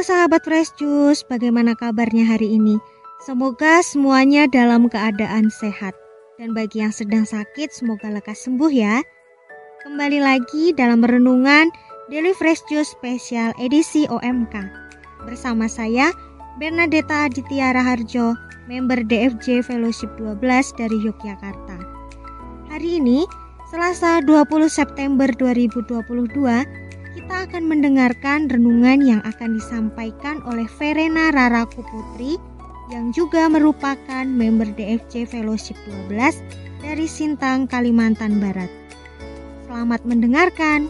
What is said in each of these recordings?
sahabat Fresh Juice, bagaimana kabarnya hari ini? Semoga semuanya dalam keadaan sehat. Dan bagi yang sedang sakit, semoga lekas sembuh ya. Kembali lagi dalam renungan Daily Fresh Juice Spesial edisi OMK. Bersama saya, Bernadetta Aditya Raharjo, member DFJ Fellowship 12 dari Yogyakarta. Hari ini, Selasa 20 September 2022, kita akan mendengarkan renungan yang akan disampaikan oleh Verena Raraku Putri yang juga merupakan member DFJ Fellowship 12 dari Sintang, Kalimantan Barat. Selamat mendengarkan.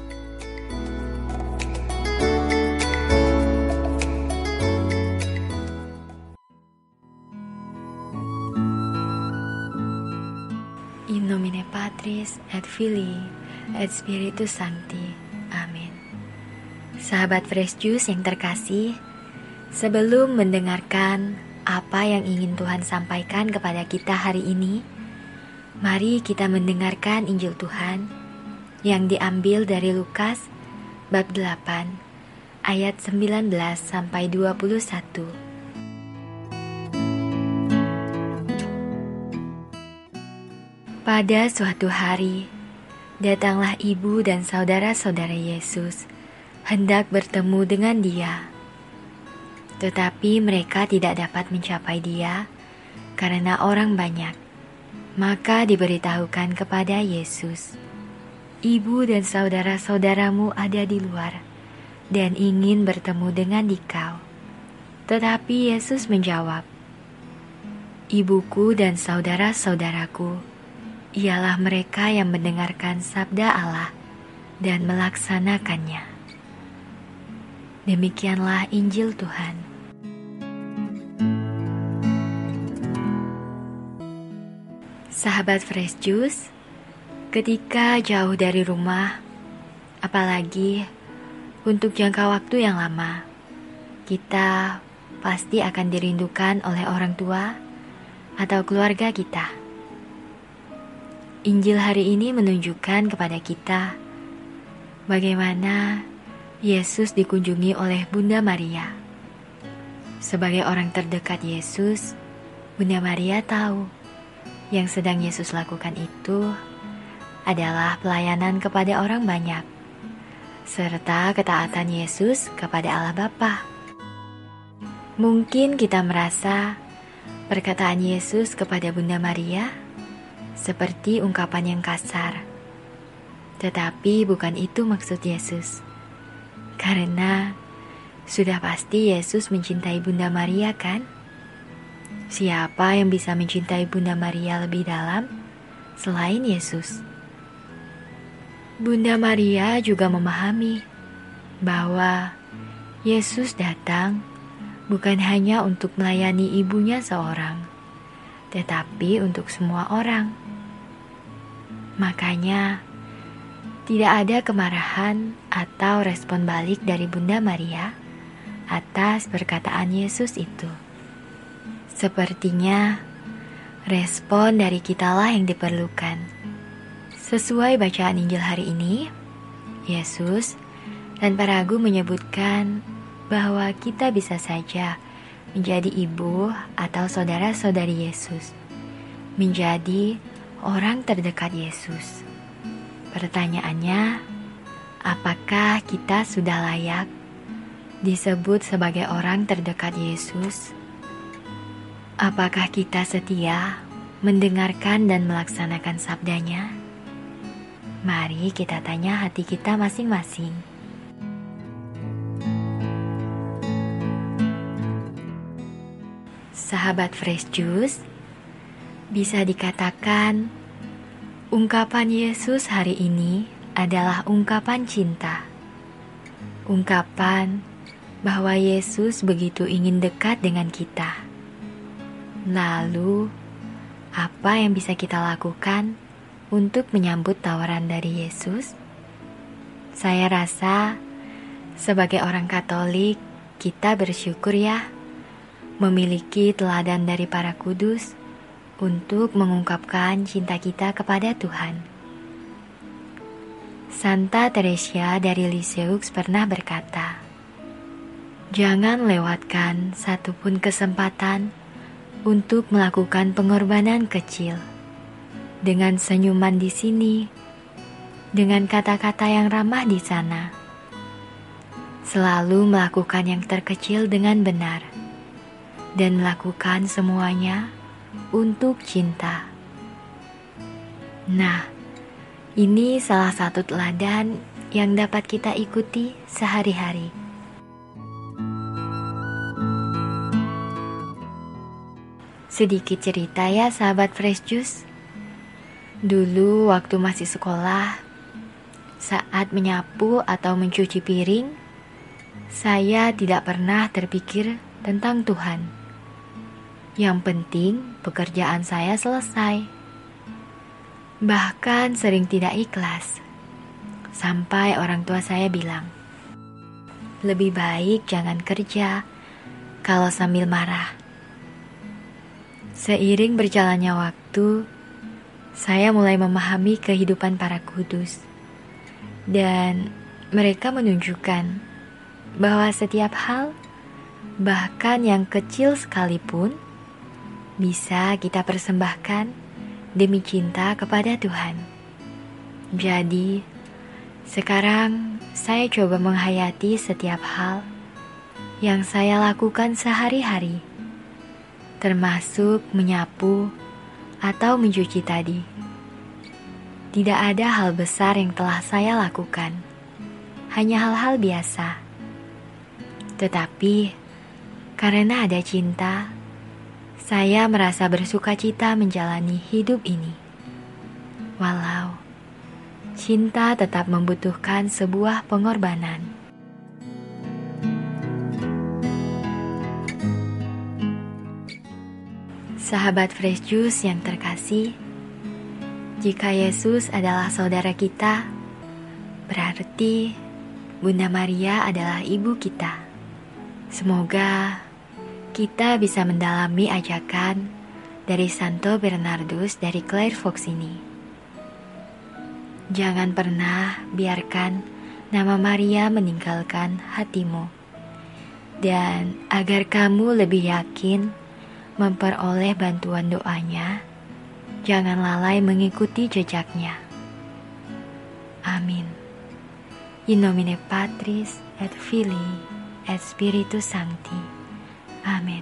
In nomine Patris et Filii et Spiritus Sancti. Amin. Sahabat Fresh Juice yang terkasih, sebelum mendengarkan apa yang ingin Tuhan sampaikan kepada kita hari ini, mari kita mendengarkan Injil Tuhan yang diambil dari Lukas bab 8 ayat 19 sampai 21. Pada suatu hari, datanglah ibu dan saudara-saudara Yesus hendak bertemu dengan Dia. Tetapi mereka tidak dapat mencapai Dia karena orang banyak. Maka diberitahukan kepada Yesus, "Ibu dan saudara-saudaramu ada di luar dan ingin bertemu dengan Dikau." Tetapi Yesus menjawab, "Ibuku dan saudara-saudaraku ialah mereka yang mendengarkan sabda Allah dan melaksanakannya." Demikianlah Injil Tuhan. Sahabat Fresh Juice, ketika jauh dari rumah, apalagi untuk jangka waktu yang lama, kita pasti akan dirindukan oleh orang tua atau keluarga kita. Injil hari ini menunjukkan kepada kita bagaimana Yesus dikunjungi oleh Bunda Maria. Sebagai orang terdekat Yesus, Bunda Maria tahu yang sedang Yesus lakukan itu adalah pelayanan kepada orang banyak, serta ketaatan Yesus kepada Allah Bapa. Mungkin kita merasa perkataan Yesus kepada Bunda Maria seperti ungkapan yang kasar. Tetapi bukan itu maksud Yesus. Karena sudah pasti Yesus mencintai Bunda Maria, kan? Siapa yang bisa mencintai Bunda Maria lebih dalam selain Yesus? Bunda Maria juga memahami bahwa Yesus datang bukan hanya untuk melayani ibunya seorang, tetapi untuk semua orang. Makanya tidak ada kemarahan atau respon balik dari Bunda Maria atas perkataan Yesus itu. Sepertinya respon dari kitalah yang diperlukan. Sesuai bacaan Injil hari ini, Yesus tanpa ragu menyebutkan bahwa kita bisa saja menjadi ibu atau saudara-saudari Yesus, menjadi orang terdekat Yesus. Pertanyaannya, apakah kita sudah layak disebut sebagai orang terdekat Yesus? Apakah kita setia mendengarkan dan melaksanakan sabdanya? Mari kita tanya hati kita masing-masing. Sahabat Fresh Juice, bisa dikatakan ungkapan Yesus hari ini adalah ungkapan cinta. Ungkapan bahwa Yesus begitu ingin dekat dengan kita. Lalu, apa yang bisa kita lakukan untuk menyambut tawaran dari Yesus? Saya rasa sebagai orang Katolik, kita bersyukur ya memiliki teladan dari para kudus untuk mengungkapkan cinta kita kepada Tuhan. Santa Teresia dari Lisieux pernah berkata, Jangan lewatkan satupun kesempatan untuk melakukan pengorbanan kecil. Dengan senyuman di sini, dengan kata-kata yang ramah di sana. Selalu melakukan yang terkecil dengan benar. Dan melakukan semuanya untuk cinta. Nah, ini salah satu teladan yang dapat kita ikuti sehari-hari. Sedikit cerita ya sahabat Fresh Juice. Dulu waktu masih sekolah, saat menyapu atau mencuci piring, saya tidak pernah terpikir tentang Tuhan. Yang penting pekerjaan saya selesai. Bahkan sering tidak ikhlas. Sampai orang tua saya bilang, lebih baik jangan kerja kalau sambil marah. Seiring berjalannya waktu, saya mulai memahami kehidupan para kudus. Dan mereka menunjukkan bahwa setiap hal, bahkan yang kecil sekalipun, bisa kita persembahkan demi cinta kepada Tuhan. Jadi, sekarang saya coba menghayati setiap hal yang saya lakukan sehari-hari, termasuk menyapu atau mencuci tadi. Tidak ada hal besar yang telah saya lakukan, hanya hal-hal biasa. Tetapi, karena ada cinta, saya merasa bersukacita menjalani hidup ini. Walau, cinta tetap membutuhkan sebuah pengorbanan. Sahabat Fresh Juice yang terkasih, jika Yesus adalah saudara kita, berarti Bunda Maria adalah ibu kita. Semoga kita bisa mendalami ajakan dari Santo Bernardus dari Clairvaux ini. Jangan pernah biarkan nama Maria meninggalkan hatimu. Dan agar kamu lebih yakin memperoleh bantuan doanya, jangan lalai mengikuti jejaknya. Amin. In nomine Patris et Filii et Spiritus Sancti. Amin.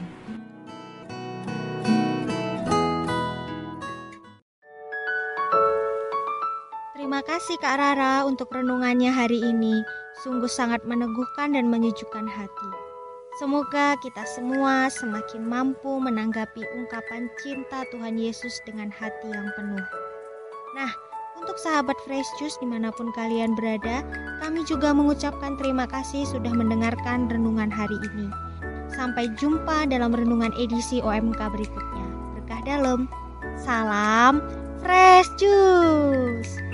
Terima kasih Kak Rara untuk renungannya hari ini. Sungguh sangat meneguhkan dan menyejukkan hati. Semoga kita semua semakin mampu menanggapi ungkapan cinta Tuhan Yesus dengan hati yang penuh. Nah, untuk sahabat Fresh Juice dimanapun kalian berada, kami juga mengucapkan terima kasih sudah mendengarkan renungan hari ini. Sampai jumpa dalam renungan edisi OMK berikutnya. Berkah dalam. Salam Fresh Juice.